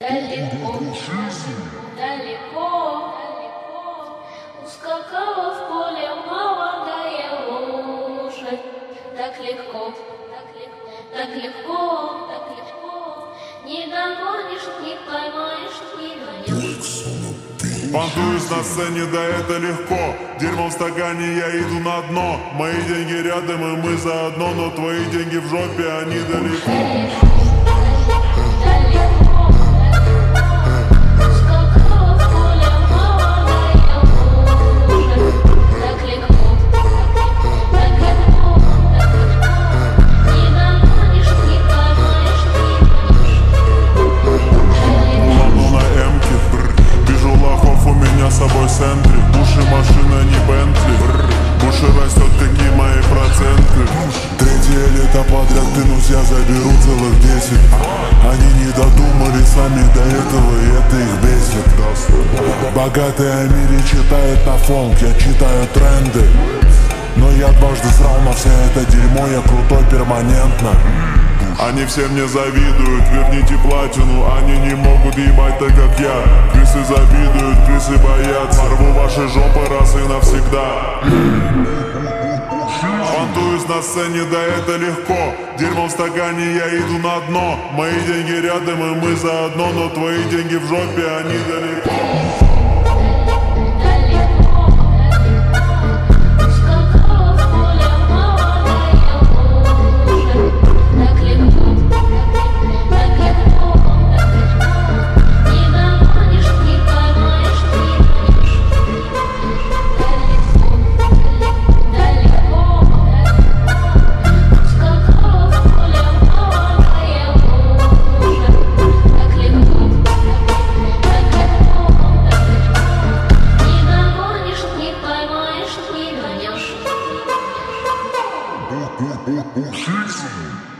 Далеко, далеко, ускакала в поле молодая лошадь. Так легко, так легко, так легко, не догонишь, не поймаешь, не гонишь. Понтуюсь на сцене, да это легко. Дерьмо в стакане, я иду на дно. Мои деньги рядом, и мы заодно. Но твои деньги в жопе, они далеко. Центре. Буши машина, не Бентли. Буши растет, какие мои проценты. Третье лето подряд, клянусь, я заберу целых 10. Они не додумались сами до этого, и это их бесит. Богатые о мире читают на фонк, я читаю тренды. Но я дважды срал на все это дерьмо, я крутой перманентно. Они все мне завидуют, верните платину. Они не могут ебать так, как я. Крысы завидуют, крысы боятся. Рву ваши жопы раз и навсегда. Понтуюсь на сцене, да это легко. Дерьмо в стакане, я иду на дно. Мои деньги рядом, и мы заодно. Но твои деньги в жопе, они далеко. Fix